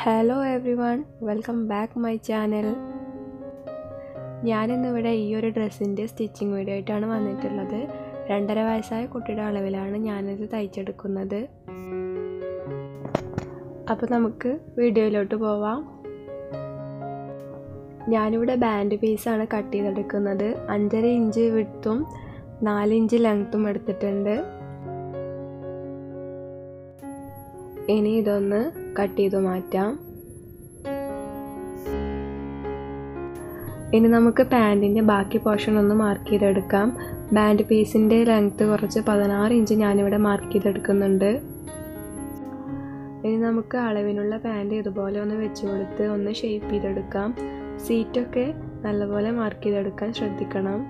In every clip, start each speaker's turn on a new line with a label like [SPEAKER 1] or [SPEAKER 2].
[SPEAKER 1] Hello everyone, welcome back my channel. ഞാനിന്നിവിടെ ഈ ഒരു ഡ്രസ്സിൻ്റെ സ്റ്റിച്ചിങ് വീഡിയോ ആയിട്ടാണ് വന്നിട്ടുള്ളത്. 2.5 വയസ്സായ കുട്ടിയുടെ അളവിലാണ് ഞാനിത് തയ്ച്ചെടുക്കുന്നത്. അപ്പോൾ നമുക്ക് വീഡിയോയിലോട്ട് പോവാം. ഞാനിവിടെ ബാൻഡ് പീസാണ് കട്ട് ചെയ്തെടുക്കുന്നത്. 5.5 ഇഞ്ച് വിഡ്ത്തും 4 ഇഞ്ച് ലെങ്ത്തും എടുത്തിട്ടുണ്ട്. ഇനി ഇതൊന്ന് കട്ട് ചെയ്ത് മാറ്റാം. ഇനി നമുക്ക് പാൻറ്റിൻ്റെ ബാക്കി പോർഷൻ ഒന്ന് മാർക്ക് ചെയ്തെടുക്കാം. ബാൻഡ് പീസിൻ്റെ ലെങ്ത്ത് കുറച്ച് 16 ഇഞ്ച് ഞാനിവിടെ മാർക്ക് ചെയ്തെടുക്കുന്നുണ്ട്. ഇനി നമുക്ക് അളവിനുള്ള പാൻറ്റ് ഇതുപോലെ ഒന്ന് വെച്ച് കൊടുത്ത് ഒന്ന് ഷേപ്പ് ചെയ്തെടുക്കാം. സീറ്റൊക്കെ നല്ലപോലെ മാർക്ക് ചെയ്തെടുക്കാൻ ശ്രദ്ധിക്കണം.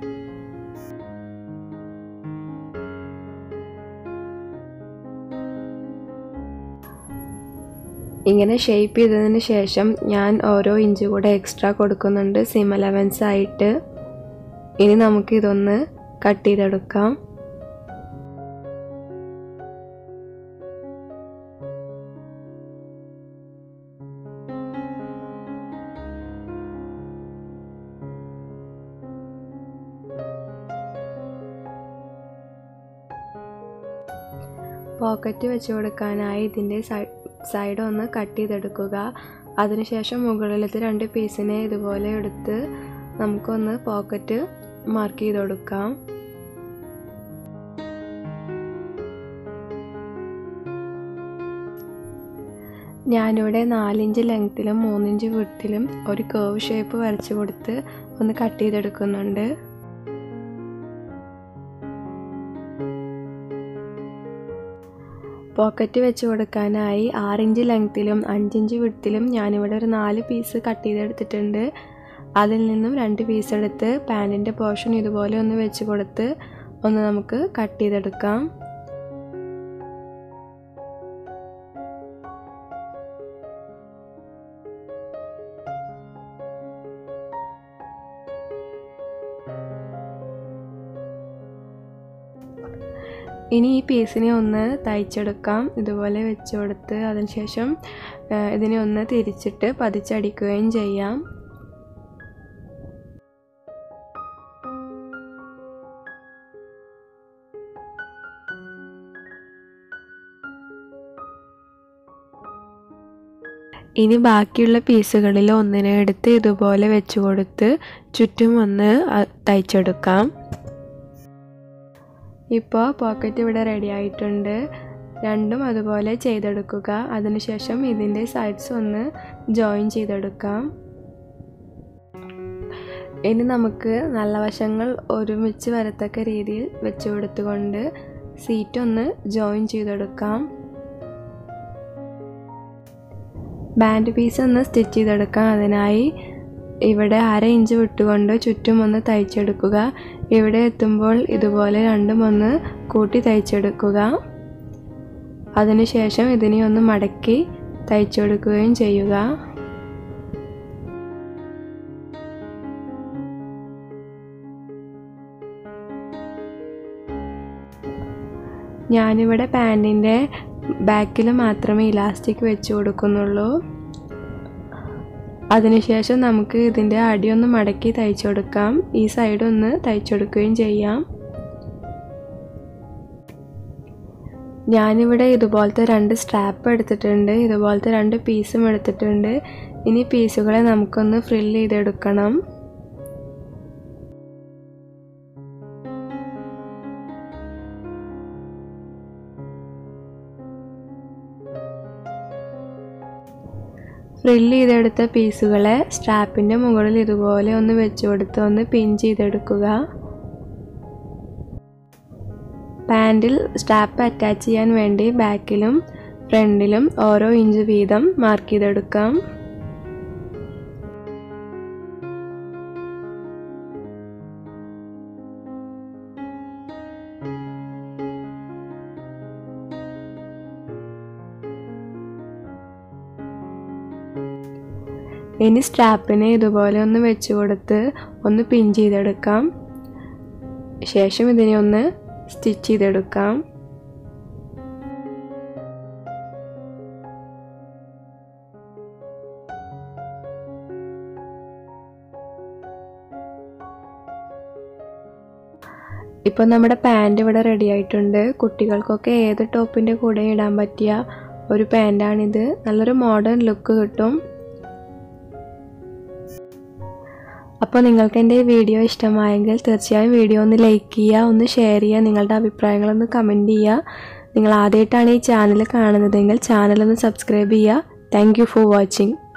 [SPEAKER 1] ഇങ്ങനെ ഷേപ്പ് ചെയ്തതിന് ശേഷം ഞാൻ ഓരോ ഇഞ്ച് കൂടെ എക്സ്ട്രാ കൊടുക്കുന്നുണ്ട് സിം അലവൻസ് ആയിട്ട്. ഇനി നമുക്കിതൊന്ന് കട്ട് ചെയ്തെടുക്കാം. പോക്കറ്റ് വെച്ച് കൊടുക്കാനായി ഇതിൻ്റെ സൈഡ് ഒന്ന് കട്ട് ചെയ്തെടുക്കുക. അതിനുശേഷം മുകളിലത്തെ 2 പീസിനെ ഇതുപോലെ എടുത്ത് നമുക്കൊന്ന് പോക്കറ്റ് മാർക്ക് ചെയ്ത് കൊടുക്കാം. ഞാനിവിടെ 4 ഇഞ്ച് ലെങ്ത്തിലും 3 ഇഞ്ച് വിഡ്ത്തിലും ഒരു കർവ് ഷേപ്പ് വരച്ച് കൊടുത്ത് ഒന്ന് കട്ട് ചെയ്തെടുക്കുന്നുണ്ട്. പോക്കറ്റ് വെച്ച് കൊടുക്കാനായി 6 ഇഞ്ച് ലെങ്ത്തിലും 5 ഇഞ്ച് വിഡ്ത്തിലും ഞാനിവിടെ ഒരു 4 പീസ് കട്ട് ചെയ്തെടുത്തിട്ടുണ്ട്. അതിൽ നിന്നും 2 പീസ് എടുത്ത് പാൻറ്റിൻ്റെ പോർഷൻ ഇതുപോലെ ഒന്ന് വെച്ച് കൊടുത്ത് ഒന്ന് നമുക്ക് കട്ട് ചെയ്തെടുക്കാം. ഇനി ഈ പീസിനെ ഒന്ന് തയ്ച്ചെടുക്കാം. ഇതുപോലെ വെച്ച് കൊടുത്ത് അതിനുശേഷം ഇതിനെ ഒന്ന് തിരിച്ചിട്ട് പതിച്ചടിക്കുകയും ചെയ്യാം. ഇനി ബാക്കിയുള്ള പീസുകളിൽ ഒന്നിനെ എടുത്ത് ഇതുപോലെ വെച്ച് കൊടുത്ത് ചുറ്റും ഒന്ന് തയ്ച്ചെടുക്കാം. ഇപ്പോൾ പോക്കറ്റ് ഇവിടെ റെഡി ആയിട്ടുണ്ട്. രണ്ടും അതുപോലെ ചെയ്തെടുക്കുക. അതിനുശേഷം ഇതിൻ്റെ സൈഡ്സ് ഒന്ന് ജോയിൻ ചെയ്തെടുക്കാം. ഇനി നമുക്ക് നല്ല വശങ്ങൾ ഒരുമിച്ച് വരത്തക്ക രീതിയിൽ വെച്ച് കൊടുത്തുകൊണ്ട് സീറ്റ് ഒന്ന് ജോയിൻ ചെയ്തെടുക്കാം. ബാൻഡ് പീസ് ഒന്ന് സ്റ്റിച്ച് ചെയ്തെടുക്കാം. അതിനായി ഇവിടെ 1/2 ഇഞ്ച് വിട്ടുകൊണ്ട് ചുറ്റും ഒന്ന് തയ്ച്ചെടുക്കുക. ഇവിടെ എത്തുമ്പോൾ ഇതുപോലെ രണ്ടും ഒന്ന് കൂട്ടി തയ്ച്ചെടുക്കുക. അതിനുശേഷം ഇതിനെ ഒന്ന് മടക്കി തയ്ച്ചെടുക്കുകയും ചെയ്യുക. ഞാനിവിടെ പാൻറ്റിൻ്റെ ബാക്കിൽ മാത്രമേ ഇലാസ്റ്റിക് വെച്ച് കൊടുക്കുന്നുള്ളൂ. അതിനുശേഷം നമുക്ക് ഇതിൻ്റെ അടിയൊന്ന് മടക്കി തയ്ച്ചെടുക്കാം. ഈ സൈഡ് ഒന്ന് തയ്ച്ചെടുക്കുകയും ചെയ്യാം. ഞാനിവിടെ ഇതുപോലത്തെ 2 സ്ട്രാപ്പ് എടുത്തിട്ടുണ്ട്. ഇതുപോലത്തെ 2 പീസും എടുത്തിട്ടുണ്ട്. ഇനി പീസുകളെ നമുക്കൊന്ന് ഫ്രില്ല് ചെയ്തെടുക്കണം. ഫ്രില്ല് ചെയ്തെടുത്ത പീസുകളെ സ്ട്രാപ്പിൻ്റെ മുകളിൽ ഇതുപോലെ ഒന്ന് വെച്ച് കൊടുത്ത് ഒന്ന് പിൻ ചെയ്തെടുക്കുക. പാൻറ്റിൽ സ്ട്രാപ്പ് അറ്റാച്ച് ചെയ്യാൻ വേണ്ടി ബാക്കിലും ഫ്രണ്ടിലും ഓരോ ഇഞ്ച് വീതം മാർക്ക് ചെയ്തെടുക്കാം. ഇനി സ്ട്രാപ്പിനെ ഇതുപോലെ ഒന്ന് വെച്ച് കൊടുത്ത് ഒന്ന് പിൻ ചെയ്തെടുക്കാം. ശേഷം ഇതിനെ ഒന്ന് സ്റ്റിച്ച് ചെയ്തെടുക്കാം. ഇപ്പോൾ നമ്മുടെ പാൻറ് ഇവിടെ റെഡി ആയിട്ടുണ്ട്. കുട്ടികൾക്കൊക്കെ ഏത് ടോപ്പിൻ്റെ കൂടെ ഇടാൻ പറ്റിയ ഒരു പാൻറ്റാണിത്. നല്ലൊരു മോഡേൺ ലുക്ക് കിട്ടും. അപ്പോൾ നിങ്ങൾക്ക് എൻ്റെ വീഡിയോ ഇഷ്ടമായെങ്കിൽ തീർച്ചയായും വീഡിയോ ഒന്ന് ലൈക്ക് ചെയ്യുക, ഒന്ന് ഷെയർ ചെയ്യുക, നിങ്ങളുടെ അഭിപ്രായങ്ങളൊന്ന് കമൻറ്റ് ചെയ്യുക. നിങ്ങൾ ആദ്യമായിട്ടാണ് ഈ ചാനൽ കാണുന്നതെങ്കിൽ ചാനലൊന്ന് സബ്സ്ക്രൈബ് ചെയ്യുക. Thank you for watching.